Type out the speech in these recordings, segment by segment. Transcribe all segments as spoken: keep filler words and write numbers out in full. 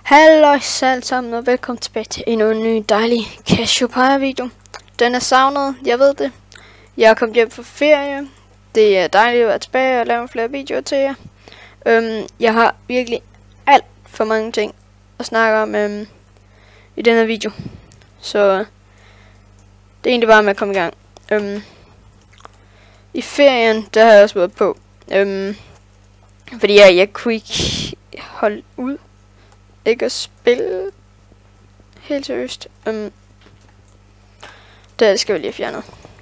Hallo alle sammen og velkommen tilbage til endnu en ny dejlig Cassiopeia video. Den er savnet, jeg ved det. Jeg er kommet hjem fra ferie. Det er dejligt at være tilbage og lave flere videoer til jer. Øhm, jeg har virkelig alt for mange ting at snakke om øhm, i denne video. Så det er egentlig bare med at komme i gang. Øhm, I ferien, der har jeg også været på. Øhm, fordi jeg, jeg kunne ikke holde ud. Ikke at spille helt seriøst. Um, det skal vi lige have fjernet.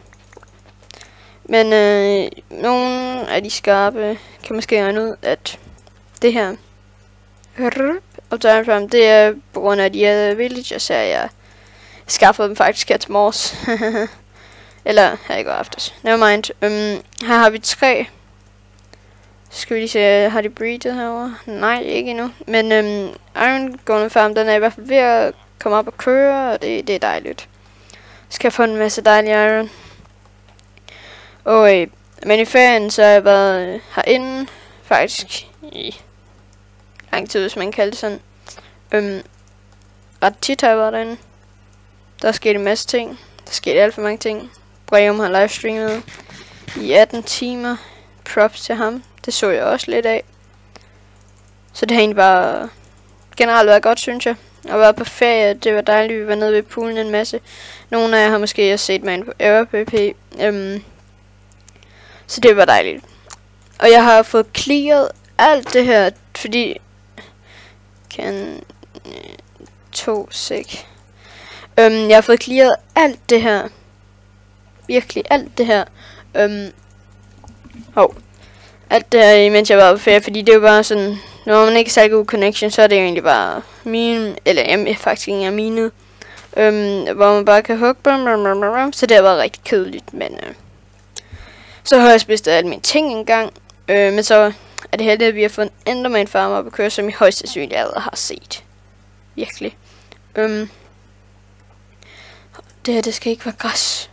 Men øh, nogle af de skarpe kan måske regne ud, at det her Obsidian, det er på grund af de her villagers her, jeg skaffede dem faktisk her til morges. Eller her i går aftes. Nevermind. Um, her har vi tre. Skal vi lige se, har de breedet herovre? Nej, ikke endnu. Men øhm, Iron Golden Farm, den er i hvert fald ved at komme op og køre, og det, det er dejligt. Skal få en masse dejlig iron. Og øh, men i ferien, så har jeg været øh, herinde, faktisk i lang tid, hvis man kan kalde det sådan. Øhm, ret tit har jeg været derinde. Der er sket en masse ting. Der er sket alt for mange ting. Breum har livestreamet i atten timer. Props til ham. Det så jeg også lidt af. Så det har egentlig bare generelt været godt, synes jeg. At være på ferie, det var dejligt. Vi var nede ved poolen en masse. Nogle af jer har måske også set mig ind på EverPP. Um, så det var dejligt. Og jeg har fået clearet alt det her, fordi kan to sek. Um, jeg har fået clearet alt det her. Virkelig alt det her. Um, hov. Alt det her, imens jeg var på ferie, fordi det er jo bare sådan, når man ikke er særlig god connection, så er det jo egentlig bare mine, eller jamen, faktisk ikke engang mine, øhm, hvor man bare kan hugge, brum, brum, brum, brum, så det har været rigtig kedeligt, men øh, så har jeg spist alle mine ting engang, øh, men så er det heldigt, at vi har fået en Enderman farm op at køre, som I højst sandsynligt allerede har set. Virkelig. Øhm, det her, det skal ikke være græs.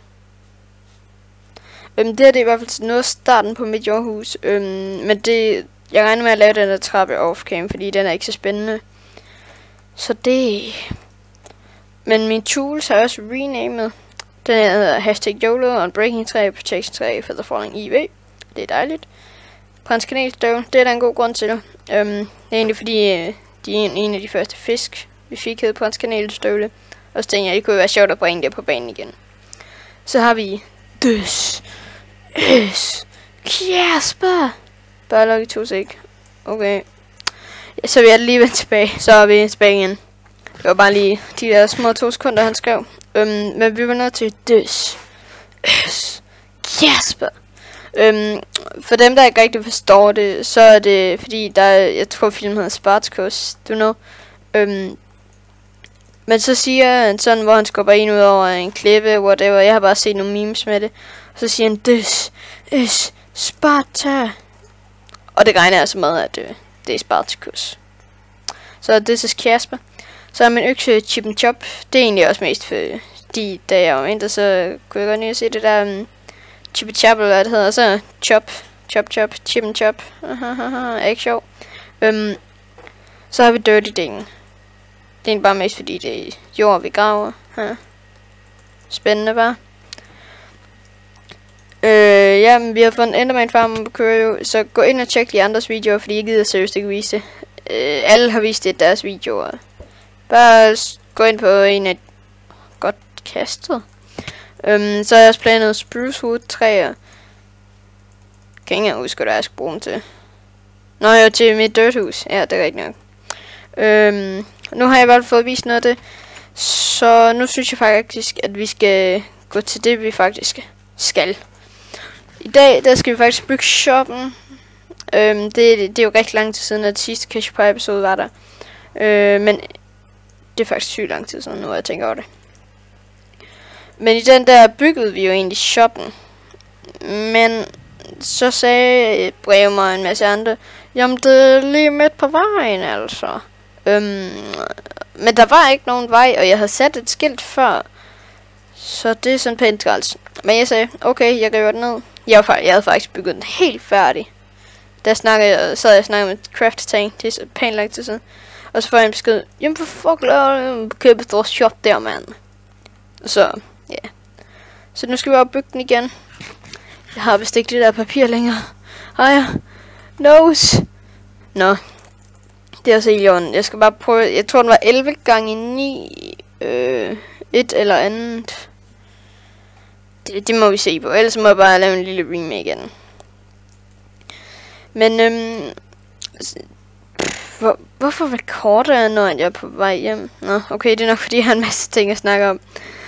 Øhm, det her det er i hvert fald noget af starten på mit jordhus. Øhm, men det, jeg regner med at lave den der trappe off-cam, fordi den er ikke så spændende. Så det... Men min tools har jeg også renamet. Den hedder hashtag YOLO, Unbreaking tre, Protection tre, Feather Falling I V. Det er dejligt. Prins kanelstøv, det er der en god grund til. Øhm, det er egentlig fordi, øh, de er en, en af de første fisk, vi fik hed prins kanelstøvle. Og så tænkte jeg, det kunne være sjovt at bringe det på banen igen. Så har vi... Døs. Øs. Kasper. Bare luk i to sek. Okay. Ja, så vi er lige vendt tilbage. Så er vi tilbage igen. Det var bare lige de der små to sekunder, han skrev. Øhm, men vi var nødt til Døs. Øs. Kasper. Øhm, for dem, der ikke rigtig forstår det, så er det fordi, der er, jeg tror filmen hedder Spartacus, du know. Øhm, Men så siger han sådan, hvor han skubber en ud over en klippe, whatever. Jeg har bare set nogle memes med det. Og så siger han, Døs, øs, Sparta. Og det regner altså med, at øh, det er Spartacus. Så this is Kasper. Så er min økse Chip and Chop. Det er egentlig også mest fordi, da jeg var mindre, så kunne jeg godt lige se det der um, Chip and Chop, eller hvad det hedder. Og så Chop, Chop Chop, Chip and Chop. Er ikke sjov. Um, så har vi Dirty Ding. Det er bare mest fordi det er jord, vi graver. Ja. Spændende bare. Øh, ja, men vi har fået en Enderman farm på køre jo. Så gå ind og tjek de andres videoer, fordi jeg gider seriøst ikke vise det. Øh, alle har vist det i deres videoer. Bare gå ind på en af... Godt kastet. Øhm, så har jeg også planet spruce wood træer. Kan ikke engang huske, hvad jeg skal bruge dem til. Nå, jo, til mit dirthus. Ja, det er rigtigt nok. Øhm... Nu har jeg i hvert fald fået vist noget af det. Så nu synes jeg faktisk, at vi skal gå til det, vi faktisk skal. I dag, der skal vi faktisk bygge shoppen. Øhm, det, det er jo rigtig lang tid siden, at det sidste Cassiopeia episode var der. Øh, men det er faktisk sygt lang tid siden, nu jeg tænker over det. Men i den der byggede vi jo egentlig shoppen. Men så sagde Breum og en masse andre, jamen det er lige midt på vejen altså. Øhm, men der var ikke nogen vej, og jeg havde sat et skilt før. Så det er sådan pænt træls. Men jeg sagde, okay, jeg river den ned. Jeg, var, jeg havde faktisk bygget den helt færdig. Der snakkede jeg, så havde jeg snakket med Craft Tank, det er så pænt lang tid siden. Og så får jeg en besked, jamen for fuck laver du købe stor shop der, mand. Så, ja. Yeah. Så nu skal vi op bygge den igen. Jeg har vist ikke det der papir længere. Ej, nose. Nå. Det er også helt i orden. Jeg skal bare prøve, jeg tror den var elleve gange ni. Øh, et eller andet. Det, det må vi se på, ellers må jeg bare lave en lille remake igen. Men, øhm... Hvor, hvorfor rekorder jeg, når jeg er på vej hjem? Nå, okay, det er nok fordi, jeg har en masse ting at snakke om.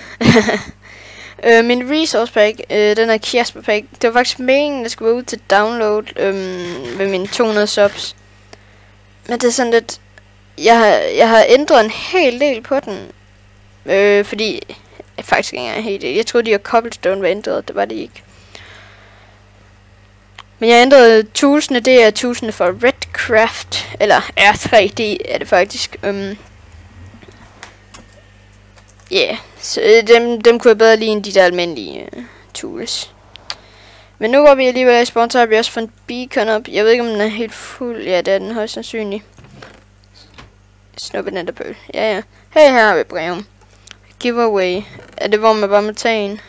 øh, min resource pack, øh, den er Casper pack, det var faktisk meningen, der skulle være ud til download øh, med mine to hundrede subs. Men det er sådan lidt... Jeg har, jeg har ændret en hel del på den. Øh, fordi... Jeg faktisk ikke engang helt del. Jeg troede, de her cobblestone var ændret, det var det ikke. Men jeg ændrede toolsene, det er toolsene for Redcraft, eller R tre D er det faktisk. Um, Ja, yeah. Så øh, dem, dem kunne jeg bedre lide end de der almindelige uh, tools. Men nu hvor vi alligevel er i spawn, så har vi også fået en beacon op. Jeg ved ikke om den er helt fuld. Ja, det er den højst sandsynligt. Snuppe den der bøl. Ja, ja. Hey, her har vi brev. Giveaway. Er det hvor man bare må tage en?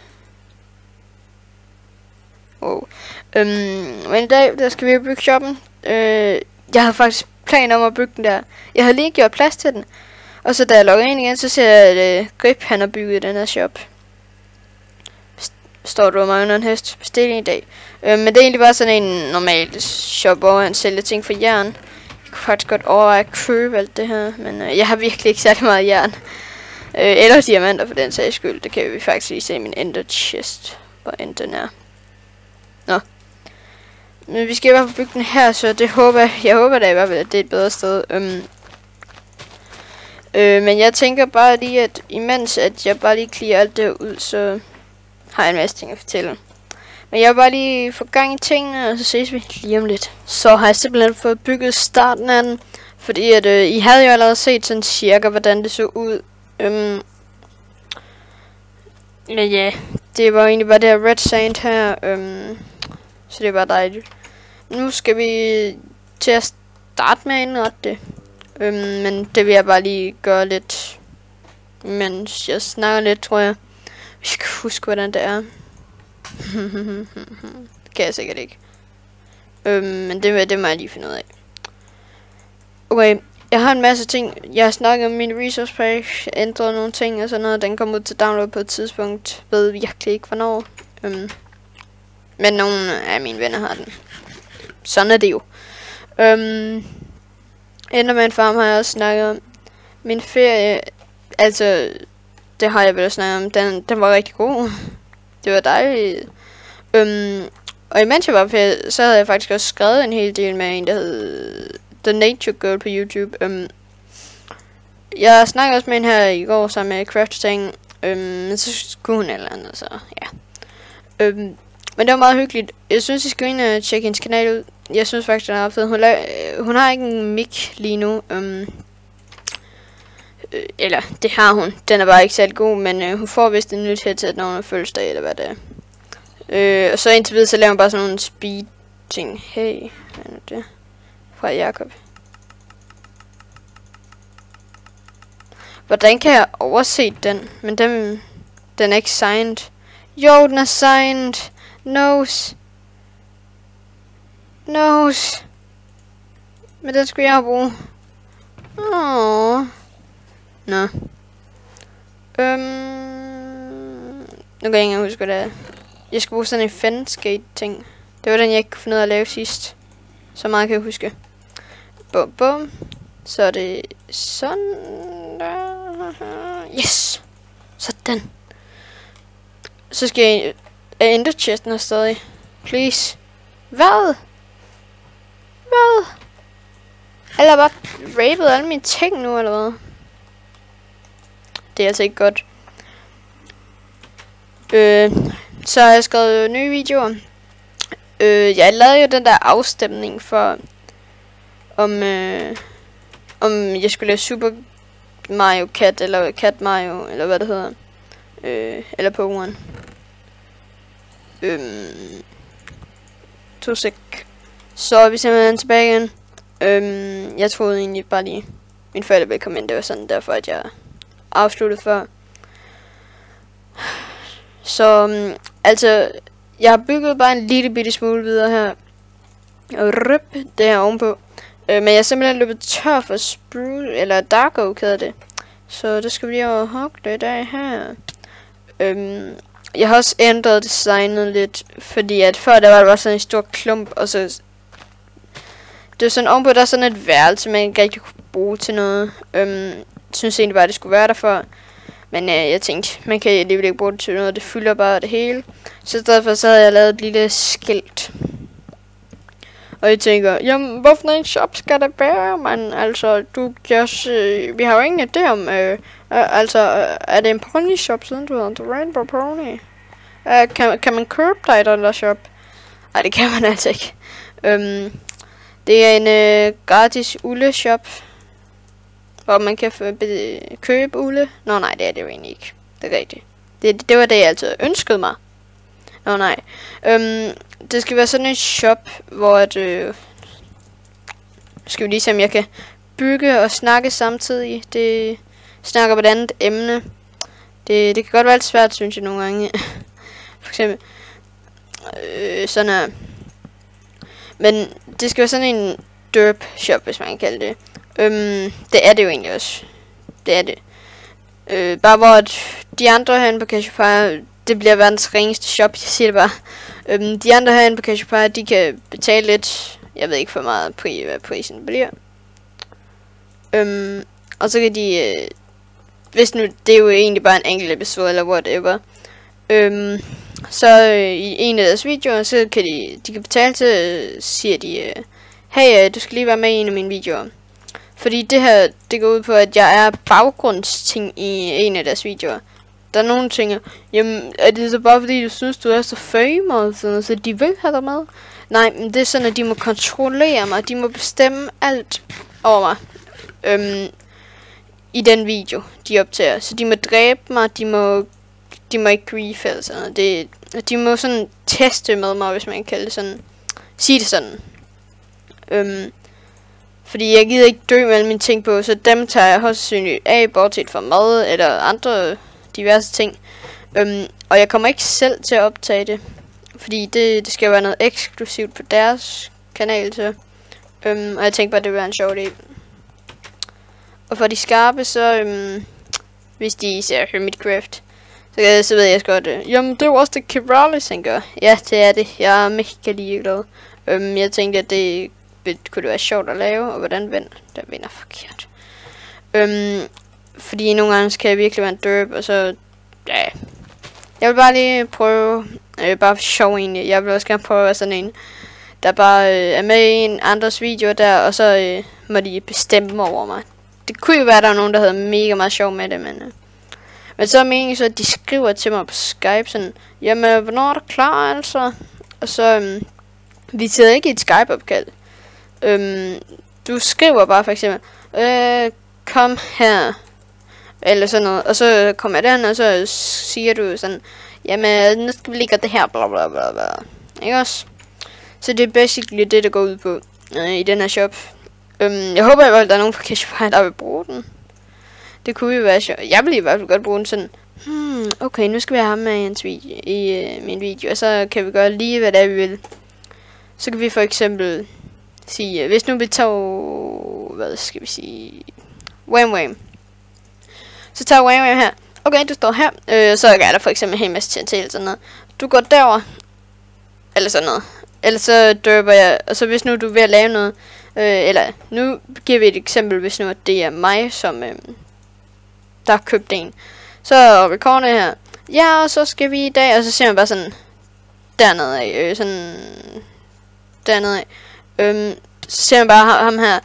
Wow. Øhm, men i dag, der skal vi bygge shoppen. Øh, jeg har faktisk planer om at bygge den der. Jeg har lige gjort plads til den. Og så da jeg logger ind igen, så ser jeg, at øh, Grip han har bygget den her shop. Står du mig under en hest? Bestil i dag. Øh, men det er egentlig bare sådan en normal shop, hvor han sælger ting for jern. Jeg kunne faktisk godt overveje at købe alt det her. Men øh, jeg har virkelig ikke særlig meget jern. Øh, eller diamanter for den sags skyld. Det kan vi faktisk lige se i min ender chest. Hvor end den er. Nå. Men vi skal i hvert fald bygge den her, så det håber jeg. Jeg håber da i hvert fald, at det er et bedre sted. Um, øh, men jeg tænker bare lige, at imens at jeg bare lige clear alt det her ud, så har jeg en masse ting at fortælle. Men jeg vil bare lige få gang i tingene, og så ses vi lige om lidt. Så har jeg simpelthen fået bygget starten af den. Fordi at øh, I havde jo allerede set sådan cirka, hvordan det så ud. Um, men ja, det var egentlig bare det her red sand her. Um, så det var dejligt. Nu skal vi til at starte med at indrette det. Um, men det vil jeg bare lige gøre lidt, mens jeg snakker lidt, tror jeg. Vi skal huske, hvordan det er. Det kan jeg sikkert ikke. Um, men det, det må jeg lige finde ud af. Okay, jeg har en masse ting. Jeg har snakket om min resource pack, ændret nogle ting og sådan noget. Den kommer ud til download på et tidspunkt. Ved virkelig ikke hvornår. Um, men nogle af mine venner har den. Sådan er det jo. Um, Enderman Farm har jeg også snakket om. Min ferie, altså, det har jeg vel snakket om. Den, den var rigtig god. Det var dejligt. Um, og imens jeg var på ferie, så havde jeg faktisk også skrevet en hel del med en, der hed The Nature Girl på YouTube. Um, jeg snakkede også med hende her i går sammen med Crafting. Um, men så skulle hun eller andet, så ja. Um, men det var meget hyggeligt. Jeg synes, I skal ind og tjekke hendes kanal ud. Jeg synes faktisk, den er fed. Hun, hun har ikke en mic lige nu. Um, øh, eller, det har hun. Den er bare ikke særlig god, men øh, hun får vist en nyt headset, når hun har fødselsdag, eller hvad det er. Øh, og så indtil videre, så laver hun bare sådan nogle speed ting. Hey, hvad er det? Fra Jakob. Hvordan kan jeg overse den? Men den, den er ikke signed. Jo, den er signed. Nose. Nose. Men den skulle jeg bruge. Åh. Nå. Øhm. Nu kan jeg ikke engang huske, hvad det er. Jeg skal bruge sådan en fanskate ting. Det var den, jeg ikke kunne finde ud af at lave sidst. Så meget kan jeg huske. Bum bum. Så er det sådan der. Yes. Sådan. Så skal jeg ender chesten her stadig. Please. Hvad? Hvad? Eller bare rapet alle mine ting nu, eller hvad? Det er altså ikke godt. Øh, så har jeg skrevet nye videoer. Øh, jeg lavede jo den der afstemning for, om, øh, om jeg skulle lave Super Mario Cat, eller Cat Mario, eller hvad det hedder. Øh, eller Pokémon. Øhm, to sek. Så er vi simpelthen tilbage igen. Øhm, jeg troede egentlig bare lige, mine forældre ville komme ind. Det var sådan derfor, at jeg afsluttede før. Så um, altså, jeg har bygget bare en lille bitte smule videre her. Og røp det her ovenpå. Øh, men jeg er simpelthen løbet tør for spruce, eller dark oak hedder det. Så det skal vi lige over hugge det af her. Øhm, jeg har også ændret designet lidt, fordi at før der var der bare sådan en stor klump, og så det var sådan ovenpå, der er sådan et værelse, man ikke rigtig kunne bruge til noget. Øhm, synes egentlig bare, det skulle være der for. Men øh, jeg tænkte, man kan alligevel ikke bruge det til noget, det fylder bare det hele. Så i stedet for, så havde jeg lavet et lille skilt. Og jeg tænker, jamen, hvorfor en shop skal der være, man? Altså, du just, øh, vi har jo ingen idé om, øh, øh, altså, øh, er det en pony shop, siden du hedder The Rainbow Pony? Øh, kan, kan man købe dig i den der shop? Nej, det kan man altså ikke. Øhm, det er en øh, gratis ule shop, hvor man kan købe ule. Nå nej, det er det jo egentlig ikke. Det er rigtigt. Det, det var det, jeg altid ønskede mig. Nå nej. Øhm, det skal være sådan en shop, hvor at, øh, skal vi lige se, om jeg kan bygge og snakke samtidig. Det snakker på et andet emne. Det, det kan godt være lidt svært, synes jeg nogle gange. For eksempel øh, sådan her. Men det skal være sådan en derp shop, hvis man kan kalde det. Øhm, det er det jo egentlig også. Det er det. Øh, bare hvor at de andre herinde på Cassiopeia, det bliver verdens ringeste shop, jeg siger det bare. Øhm, de andre herinde på Cassiopeia, de kan betale lidt. Jeg ved ikke for meget, pri hvad prisen bliver. Øhm, og så kan de, øh, hvis nu, det er jo egentlig bare en enkelt episode, eller whatever. Øhm, så øh, i en af deres videoer, så kan de, de kan betale til, øh, siger de, øh, hey, øh, du skal lige være med i en af mine videoer. Fordi det her, det går ud på, at jeg er baggrundsting i en af deres videoer. Der er nogle ting, jamen, er det så bare fordi, du synes, du er så famous, så de vil have dig med? Nej, men det er sådan, at de må kontrollere mig, de må bestemme alt over mig. Øhm, i den video, de optager. Så de må dræbe mig, de må, de må ikke grief eller sådan noget. Det, de må sådan teste med mig, hvis man kan kalde det sådan. Sige det sådan. Øhm, fordi jeg gider ikke dø med alle mine ting på, så dem tager jeg højst sandsynligt af, bortset fra mad eller andre diverse ting. Øhm, og jeg kommer ikke selv til at optage det, fordi det, det skal være noget eksklusivt på deres kanal til. Øhm, og jeg tænkte bare, det ville være en sjov idé. Og for de skarpe, så øhm, hvis de ser Hermitcraft, så, så ved jeg godt, øh, jamen det er jo også det Kiralis, han gør. Ja, det er det. Jeg er mega ligeglad. Øhm, jeg tænkte, at det kunne det være sjovt at lave, og hvordan vinder der vinder forkert. Øhm, fordi nogle gange kan jeg virkelig være en derp, og så, ja. Jeg vil bare lige prøve, øh, bare for sjov egentlig, jeg vil også gerne prøve at være sådan en, der bare øh, er med i en andres video der, og så øh, må de bestemme over mig. Det kunne jo være, at der er nogen, der havde mega meget sjov med det, men... Øh. Men så er meningen så, at de skriver til mig på Skype sådan, jamen, hvornår er du klar, altså? Og så, øh, vi sidder ikke i et Skype-opkald. Øhm, du skriver bare for eksempel, øh, kom her, eller sådan noget, og så kommer jeg derhen, og så siger du sådan, jamen, nu skal vi lige gøre det her, bla bla bla bla, ikke også? Så det er basically det, der går ud på, øh, i den her shop. Øhm, jeg håber i hvert fald, at der er nogen fra Cassiopeia, der vil bruge den. Det kunne jo være sjovt. Jeg vil i hvert fald godt bruge den sådan, hmm, okay, nu skal vi have ham med i, hans video, i øh, min video, og så kan vi gøre lige, hvad det er, vi vil. Så kan vi for eksempel sige, hvis nu vi tager, hvad skal vi sige, Wham Wham. Så tager Wham Wham her. Okay, du står her. Øh, så er der for eksempel en hel masse T N T eller sådan noget. Du går derover, eller sådan noget. Eller så døber jeg, og så hvis nu du er ved at lave noget, øh, eller nu giver vi et eksempel, hvis nu det er mig, som øh, der har købt en. Så recorder jeg her. Ja, og så skal vi i dag, og så ser man bare sådan, dernede af, øh, sådan, dernede af. Øhm, så ser man bare ham her.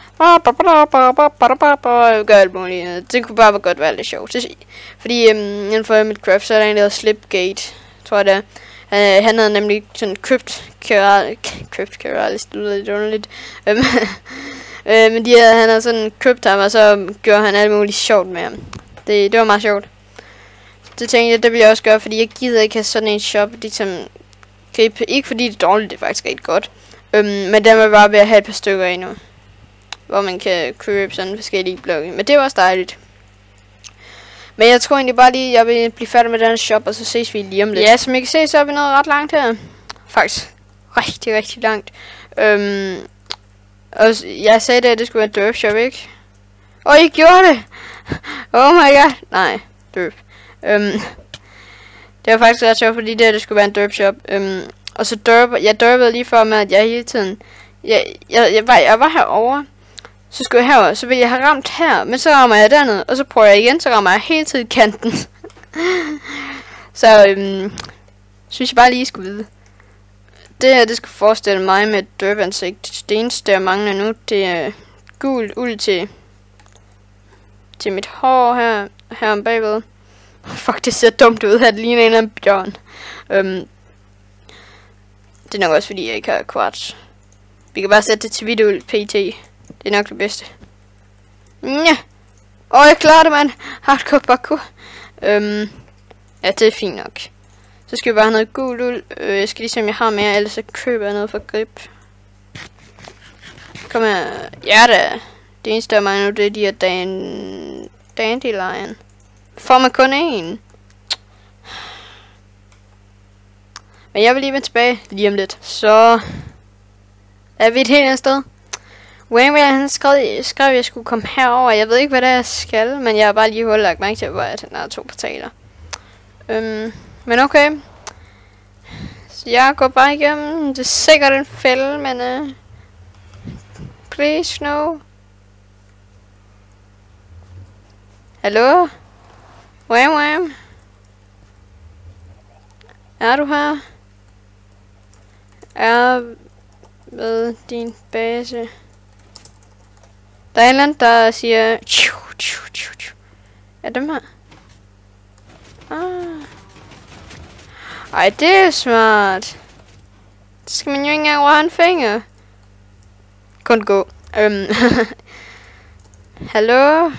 Gør alt muligt. Det kunne bare godt være lidt sjovt. Fordi øhm, inden for Hermitcraft, så er der en, der hedder Slipgate, tror jeg det er. Han, han havde nemlig sådan købt Kiralis. Købt Kiralis, det lyder lidt underligt. Øhm, øh, men de havde, han havde sådan købt ham, og så gjorde han alt muligt sjovt med ham. Det, det var meget sjovt. Det tænkte jeg, det ville jeg også gøre, fordi jeg gider ikke have sådan en shop, ligesom gribe. Ikke fordi det er dårligt, det er faktisk rigtig godt. Øhm, men der må bare ved at have et par stykker endnu. hvor man kan købe sådan forskellige blokke. Men det er også dejligt. Men jeg tror egentlig bare lige, jeg vil blive færdig med den shop, og så ses vi lige om lidt. Ja, som I kan se, så er vi nået ret langt her. Faktisk rigtig, rigtig langt. Øhm, og jeg sagde det, at det skulle være en derp shop, ikke? Og I gjorde det! Oh my god. Nej, derp. Øhm, det var faktisk ret sjovt, fordi det her, det skulle være en derp shop. Øhm, og så derp, jeg derpede lige for med, at jeg hele tiden... Jeg, jeg, jeg, var, jeg var herovre. Så skulle jeg herover, så ville jeg have ramt her, men så rammer jeg dernede, og så prøver jeg igen, så rammer jeg hele tiden kanten. Så øhm, synes jeg bare lige skulle vide. Det her, det skal forestille mig med et derp-ansigt. Det eneste, jeg mangler nu, det er gul uld til, til mit hår her, her om bagved. Fuck, det ser dumt ud, at det ligner en eller anden bjørn. Øhm, det er nok også, fordi jeg ikke har kvarts. Vi kan bare sætte det til hvidt uld, pt. Det er nok det bedste. Ja. Åh, oh, jeg klarer det, mand. Hardcore parkour. Øhm, ja, det er fint nok. Så skal vi bare have noget gul uld. Øh, jeg skal lige se, om jeg har mere, ellers så køber jeg noget for grip. Kom her. Ja da. Det eneste, der mangler nu, det er de her dan dandelion. Får man kun én? Men jeg vil lige vende tilbage lige om lidt. Så er vi et helt andet sted. Wayne han skrev, skrev, at jeg skulle komme herover. Jeg ved ikke, hvad det er, jeg skal, men jeg har bare lige hurtigt lagt mærke til, at der er to portaler. Øhm, men okay. Så jeg går bare igennem. Det er sikkert en fælde, men... Uh, please, no. Hallo? Wham, wham. Er du her? Er ved din base. Der er en eller anden, der siger... Er dem her? Ah. Ej, det er smart. Det skal man jo ikke engang røre en finger. Kun gå. Øhm. Hallo?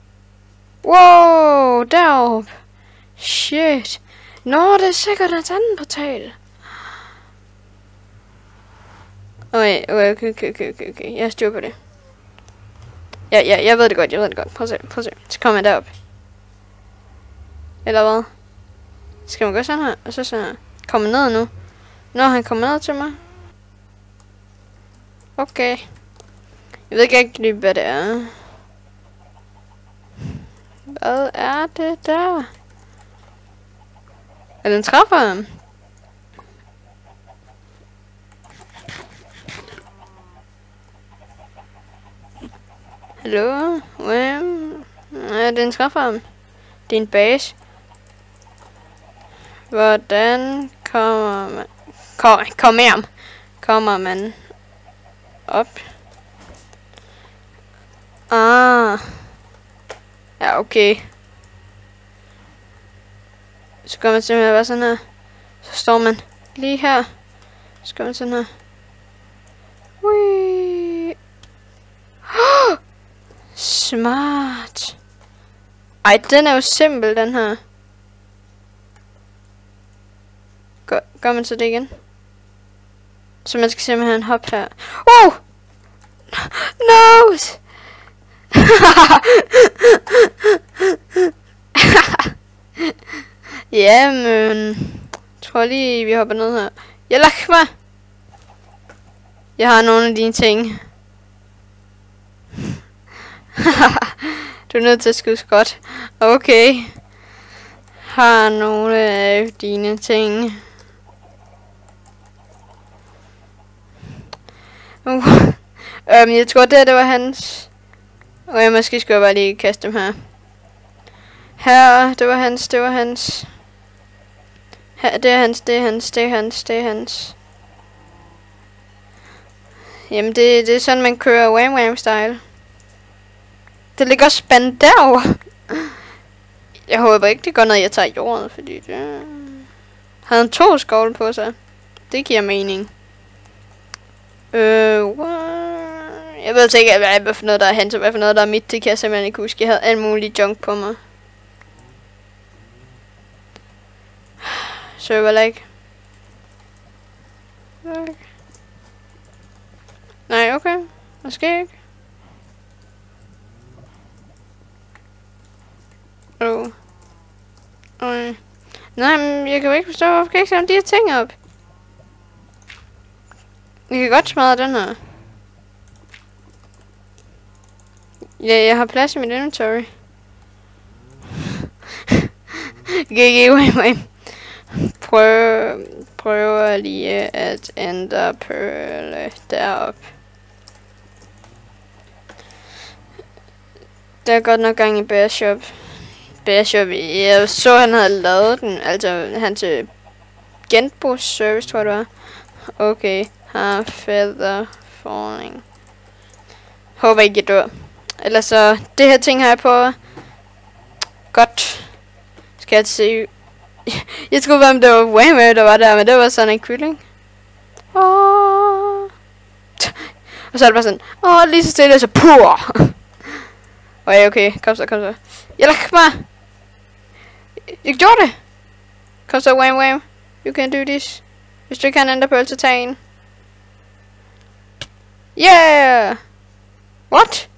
Wow, deroppe. Shit. Nå, det er sikkert en anden portal. Okay, okay, okay, okay, okay, okay. Jeg styrer på det. Ja, ja, jeg ved det godt, jeg ved det godt. Prøv at se, prøv at se. Så kommer jeg derop. Eller hvad? Skal man gå sådan her, og så sådan her. Kommer ned nu. Nå, han kommer ned til mig. Okay. Jeg ved ikke lige, hvad det er. Hvad er det der? Er den træffer ham? Hallo? Hvem? Ja, den træffer ham. Det er en base. Hvordan kommer man... Kom, kom med ham. Kommer man op? Ah. Ja, okay. Så går man simpelthen bare sådan her. Så står man lige her. Så går man sådan her. Ui. Oh! Smart. Ej, den er jo simpel, den her. Gør, gør man så det igen? Så man skal simpelthen hoppe her. Wow! No! Jamen, jeg tror lige, vi hopper ned her. Jeg lagt mig. Jeg har nogle af dine ting. Du er nødt til at skyde godt. Okay. Har nogle af dine ting. Uh. um, jeg tror det, det var hans. Og jeg måske skulle jeg bare lige kaste dem her. Her, det var hans, det var hans. Her, det er hans, det er hans, det er hans, det er hans. Jamen, det, det er sådan, man kører Wham Wham style. Det ligger spændt derovre. Jeg håber ikke, det går, når jeg tager jorden, fordi det... Havde han to skovle på sig? Det giver mening. Øh, what? Jeg ved ikke, hvad, hvad for noget, der er hans, og hvad for noget, der er mit. Det kan jeg simpelthen ikke huske. Jeg havde alt muligt junk på mig. Server lag. Okay. Nej, okay. Måske ikke. Nej, men jeg kan jo ikke forstå, hvorfor kan jeg ikke samle de her ting op? Vi kan godt smadre den her. Ja, jeg har plads i mit inventory. G G, wait, wait. Prøv, prøver lige at ændre pearl derop. Der er godt nok gang i Bear Shop. Bear Shop, jeg så han havde lavet den, altså han til genbrugsservice, tror jeg det var. Okay, har feather falling. Håber ikke jeg dør. Ellers så, det her ting har jeg på. Godt. Skal jeg se. Jeg troede bare, om det var Waymo, der var der, men det var sådan en kylling. Åh. Og så er det bare sådan, åh, lige så stille, så pur. Okay, okay, kom så, kom så. Jeg lader mig. Jeg gjorde det. Kom så, Wham Wham. You can do this. Hvis du ikke kan ændre på alt, så tag en. Yeah! What?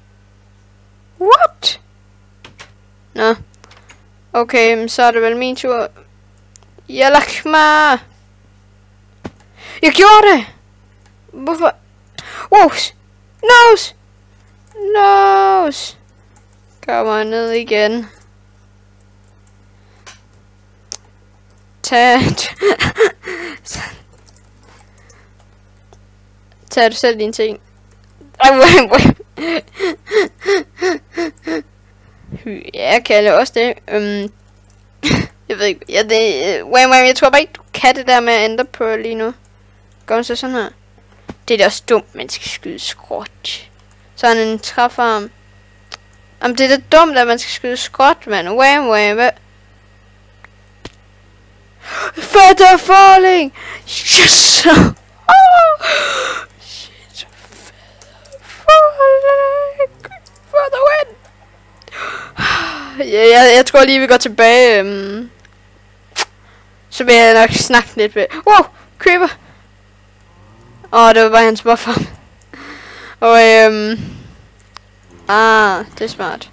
What? Nå. Okay, så er det vel min tur. Jeg lader mig. Jeg gjorde det! Hvorfor? Wows! Nose! Nose! Kommer ned igen. Tag. Tag du selv dine ting. Jeg kalder også det. Um, jeg ved ikke. Ja, det, uh, wait, wait, jeg tror bare ikke, du kan det der med at ændre på lige nu. Gør man så sådan her? Det er da også dumt, man skal skyde skråt. Sådan en træfarm. Jamen, det er da dumt, at man skal skyde skråt, mand. Wait, wait, hvad? Feather falling! Yes! Oh! Shit. Feather falling! For the win! Ja, jeg, jeg tror lige, vi går tilbage. Um, så vil jeg nok snakke lidt med. Wow! Creeper! Åh, oh, det var bare hans buffer. Og øhm... Ah, det er smart.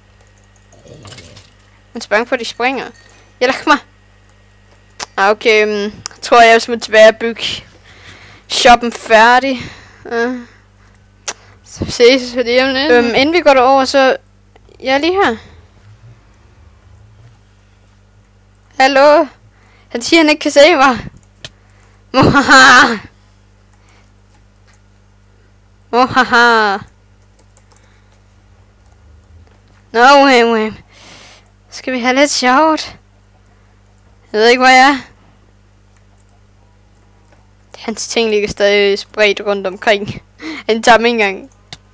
Han sprang for, de springer. Jeg lader mig. Ah, okay, um, tror jeg, jeg skal tilbage og bygge shoppen færdig. Uh. Så ses vi lige om lidt. Um, inden vi går derover, så... Jeg er lige her. Hallo? Han siger, han ikke kan se mig. Mohaha! Mohaha! Nå, wait, wait. Skal vi have lidt sjovt? Jeg ved ikke, hvor jeg er. Hans ting ligger stadig spredt rundt omkring. Han tager dem ikke engang.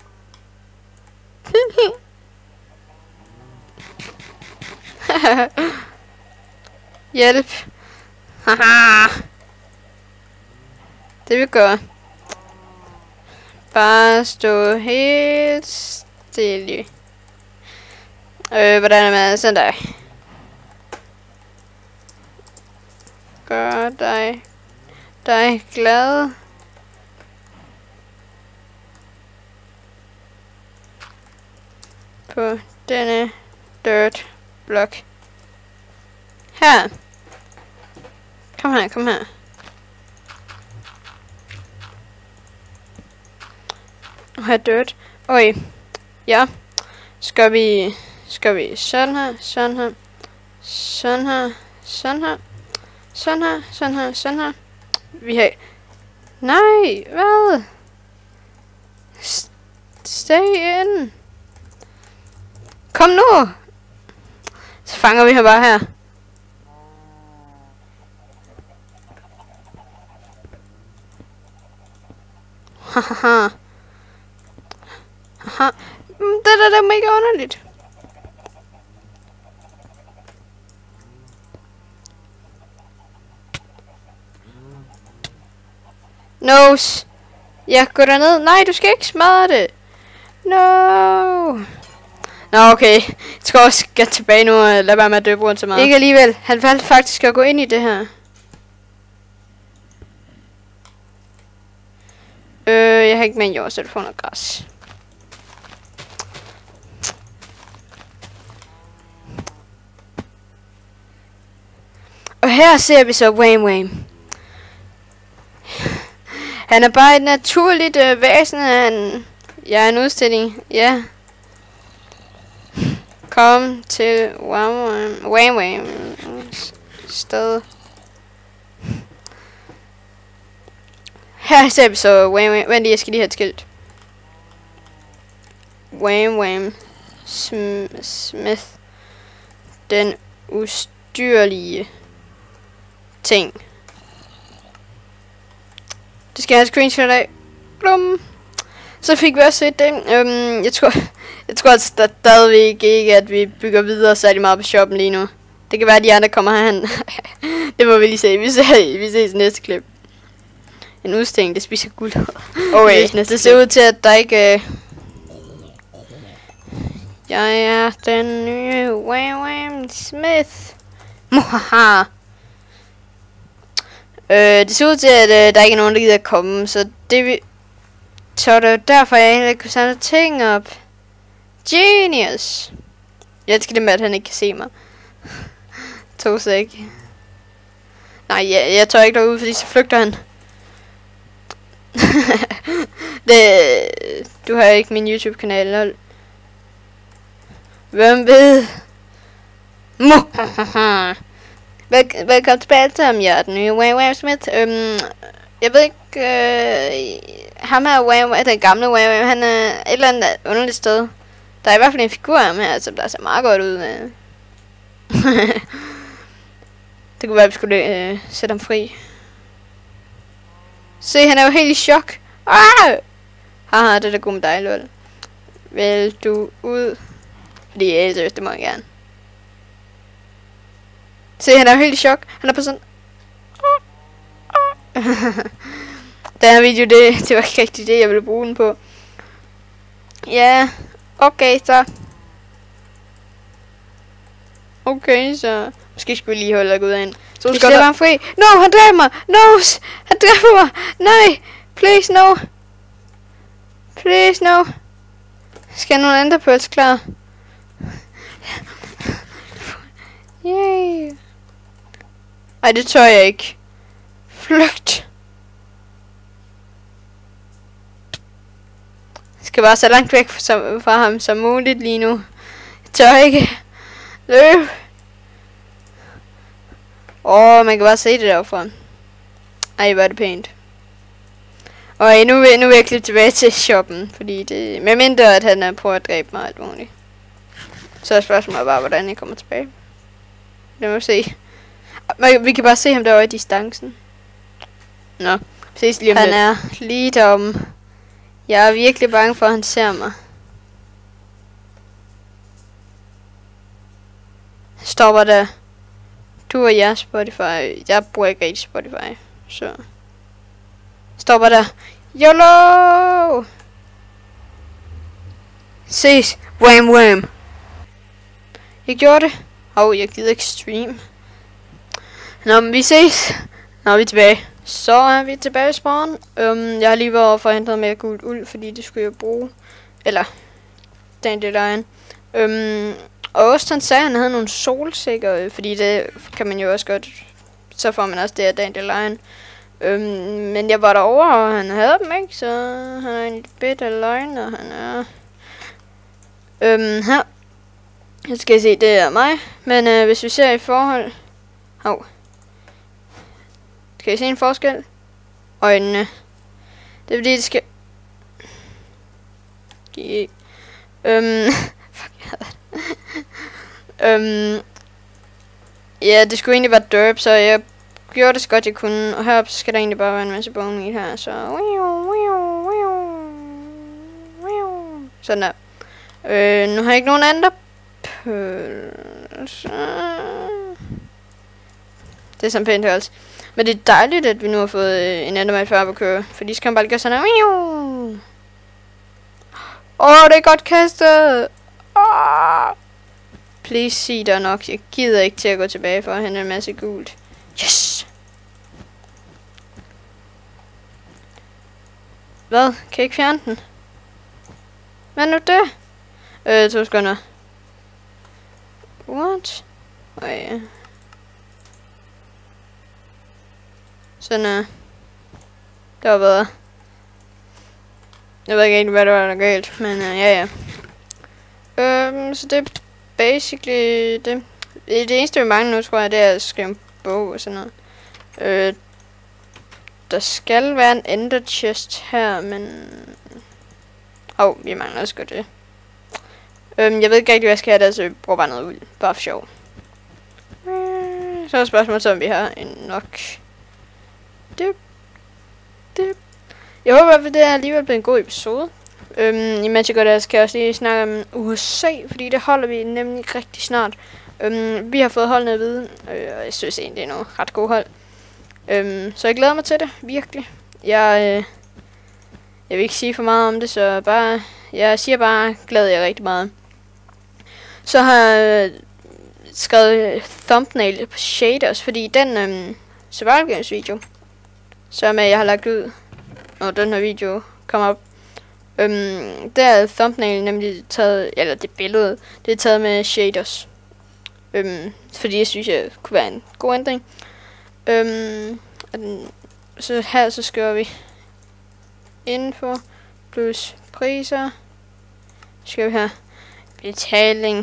Hjælp. Haha. Det vi gør. Bare stå helt stille. Øh, hvordan er man sådan der? Gør dig, dig glad. På denne dirt block. Her. Kom her, kom her. Og her dirt. Oj. Ja. Skal vi... Skal vi sådan her, sådan her, sådan her, sådan her, sådan her, sådan her, sådan her. Vi har... Nej, hvad? S stay in. Kom nu. Så fanger vi her bare her. Hahaha. Haha. Det der, der er mega underligt. Nose. Jeg går derned. Nej, du skal ikke smadre det. No. Nå, okay. Jeg skal også get tilbage nu og lade være med at døbe rundt så meget. Ikke alligevel. Han valgte faktisk at gå ind i det her. Øh, jeg har ikke med en jord, så du får noget græs. her ser vi så Wham Wham. Han er bare et naturligt øh, væsen. Han... Jeg er en udstilling. Ja. Kom til Wham Wham. Wham Wham. Sted. Her ser vi så Wham Wham. Vent lige, jeg skal lige have et skilt. Wham Wham Sm Smith. Den ustyrlige ting. Det skal jeg have et screenshot af. Blum. Så fik vi også set det. Øhm, jeg tror, jeg tror altså stadigvæk ikke, at vi bygger videre særlig meget på shoppen lige nu. Det kan være, at de andre kommer herhen. Det må vi lige se. Vi ser, vi ses i næste klip. En udstilling, det spiser guld. Okay, det ser ud til, at der ikke... Øh Jeg er den nye Wham Wham Smith. Muhaha. Øh, det ser ud til, at øh, der ikke er nogen, der gider at komme, så det vi... Så det er derfor, jeg egentlig kunne samle ting op. Genius. Jeg elsker det med, at han ikke kan se mig. To sek. Nej, jeg, jeg tør ikke derud, fordi så flygter han. det, du har ikke min YouTube-kanal, lol. Hvem ved? Vel, velkommen tilbage til ham, jeg er den nye Wham Wham Smith. Øhm, jeg ved ikke, øh, ham her Wham Wham, den gamle Wham Wham, han er et eller andet underligt sted. Der er i hvert fald en figur af ham her, som der ser meget godt ud. Øh. Det kunne være, at vi skulle øh, sætte ham fri. Se, han er jo helt i chok. Ah! Haha, det er da god med dig, lol. Vil du ud? Fordi jeg elsker, det må jeg gerne. Se, han er jo helt i chok. Han er på sådan... Den her video, det, det var ikke rigtig det, jeg ville bruge den på. Ja, okay, så. Okay, så. Måske skulle vi lige holde dig ud af en. Så du skal bare fri. No, han dræber mig. No, han dræber mig. Nej, please, no. Please, no. Skal jeg nogen andre pølse klar? Yay. Ej, det tør jeg ikke. Flygt. Jeg skal bare så langt væk fra ham som muligt lige nu. Jeg tør ikke. Løb. Åh, oh, man kan bare se det derfra. Ej, hvor er det pænt. Og nu vil, nu vil jeg klippe tilbage til shoppen, fordi det... Med mindre, at han er på at dræbe mig alt muligt. Så er spørgsmålet bare, hvordan jeg kommer tilbage. Lad mig se. Vi kan bare se ham derovre i distancen. Nå, ses lige om lidt. Han er lige deromme. Jeg er virkelig bange for, at han ser mig. Stopper der. Du og jeg Spotify. Jeg bruger ikke rigtig Spotify. Så. Stopper der. YOLO! Ses. Wham Wham. Jeg gjorde det. Åh, oh, jeg gider ikke stream. Nå, men vi ses. Nå, vi er tilbage. Så er vi tilbage i spawn. Um, jeg har lige været forhindret med gult uld, fordi det skulle jeg bruge. Eller, Dandelion. Um, og også han sagde, at han havde nogle solsikker, fordi det kan man jo også godt. Så får man også det af Dandelion. Um, men jeg var derovre, og han havde dem ikke, så han er en bitte løgn, og han er... Um, her. Jeg skal se, det er mig. Men uh, hvis vi ser i forhold... Hov. Kan I se en forskel? Øjnene. Det er fordi, det skal... Okay. Um, fuck, jeg havde det. um, ja, det skulle egentlig være derp, så jeg gjorde det så godt jeg kunne. Og heroppe skal der egentlig bare være en masse bone meat her, så... Sådan der. Øh, nu har jeg ikke nogen andre pølser. Det er sådan pænt også. Men det er dejligt, at vi nu har fået en anden mand før på køre. For de skal bare gøre sådan her. Åh, oh, det er godt kastet. Oh. Please sig der nok. Jeg gider ikke til at gå tilbage for at hente en masse gult. Yes! Hvad? Kan jeg ikke fjerne den? Hvad nu det? Øh, to sekunder. What? Oh, ja. Sådan øh, det var bedre. Jeg ved ikke egentlig, hvad der var der galt, men øh, ja, ja. Øhm, så det er basically det. Det eneste, vi mangler nu, tror jeg, det er at skrive en bog og sådan noget. Øh, der skal være en ender chest her, men... Åh, oh, vi mangler også godt det. Øhm, jeg ved ikke rigtig, hvad jeg skal have der, så vi bruger bare noget ud. Bare for sjov. Så er spørgsmålet, om vi har en nok. Dip, dip. Jeg håber, at det er alligevel blevet en god episode. Øhm, imens jeg går der, skal jeg også lige snakke om U S A, fordi det holder vi nemlig rigtig snart. Øhm, vi har fået holdene at vide, øh, og jeg synes egentlig, det er noget ret god hold. Øhm, så jeg glæder mig til det, virkelig. Jeg, øh, jeg vil ikke sige for meget om det, så bare, jeg siger bare, glæder jeg rigtig meget. Så har jeg skrevet thumbnail på shaders, fordi den øhm, survival games video, som jeg har lagt ud, når den her video kommer op, øhm, der er thumbnail nemlig taget, eller det billede, det er taget med shaders. Øhm, fordi jeg synes, jeg kunne være en god ændring. Øhm, den, så her så skriver vi info plus priser. Så skal vi her betaling.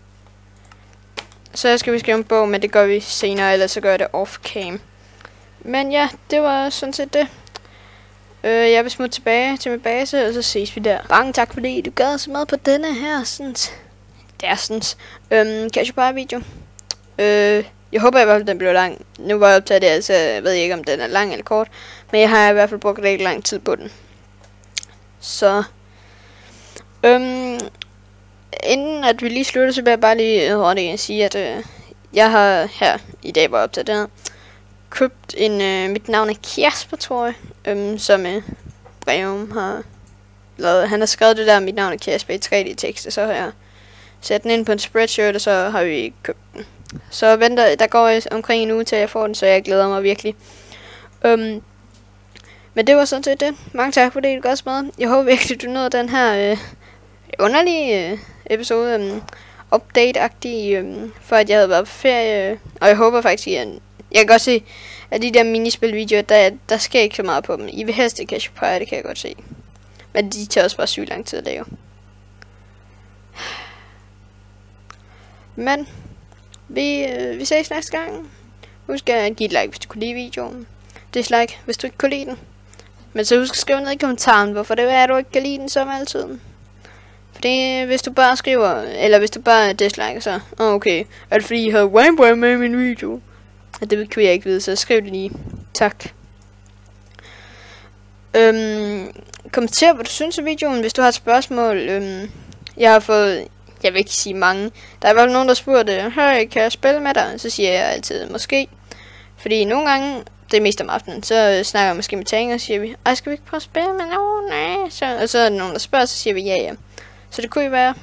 Så skal vi skrive en bog, men det gør vi senere, eller så gør jeg det off-cam. Men ja, det var sådan set det. Øh, jeg vil smutte tilbage til min base, og så ses vi der. Mange tak fordi du gad så meget på denne her, sådan. Det er sådan. Øhm, Casual video. Øh, jeg håber i hvert fald, den blev lang. Nu var jeg optaget det, altså jeg ved ikke, om den er lang eller kort. Men jeg har i hvert fald brugt rigtig lang tid på den. Så. Øhm, inden at vi lige slutter, så vil jeg bare lige hurtigt sige, at øh, jeg har her i dag, hvor jeg optaget det her, købt en, øh, mit navn er Kasper, tror jeg, øhm, som øh, Breum har lavet. Han har skrevet det der, mit navn er Kasper i tre D-tekst, og så har jeg sat den ind på en spreadshirt, og så har vi købt den. Så venter, der går omkring en uge til jeg får den, så jeg glæder mig virkelig. Øhm, men det var sådan set det. Mange tak for det, du gør så meget. Jeg håber virkelig, du nåede den her øh, underlige øh, episode, øh, update-agtig, øh, for at jeg havde været på ferie. Og jeg håber faktisk, at jeg kan godt se, at de der minispil-videoer, der, der sker ikke så meget på dem. I vil helst ikke Cash Pie, det kan jeg godt se. Men de tager også bare sygt lang tid at lave. Men vi, øh, vi ses næste gang. Husk at give et like, hvis du kunne lide videoen. Dislike, hvis du ikke kunne lide den. Men så husk at skrive ned i kommentaren, hvorfor det er, at du ikke kan lide den som altid. Fordi hvis du bare skriver, eller hvis du bare disliker, så oh, okay, er det fordi I havde Wayboy med i min video? Og det kan jeg ikke vide, så skriv det lige. Tak. Øhm, kommenter, hvad du synes af videoen, hvis du har et spørgsmål. Øhm, jeg har fået, jeg vil ikke sige mange. Der er i hvert fald nogen, der spurgte, hey, kan jeg spille med dig? Så siger jeg altid, måske. Fordi nogle gange, det er mest om aftenen, så snakker jeg måske med Tang, og siger vi, ej, skal vi ikke prøve at spille med nogen? Nej. Så, og så er der nogen, der spørger, så siger vi ja, ja. Så det kunne jo være.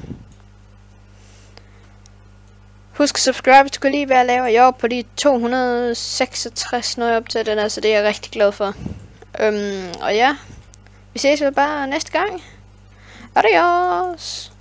Husk at subscribe, hvis du kan lide, hvad jeg laver. Jeg er oppe på de to hundrede og seksogtres, når jeg er op til den her, så det er jeg rigtig glad for. Øhm, og ja, vi ses vel bare næste gang. Adios!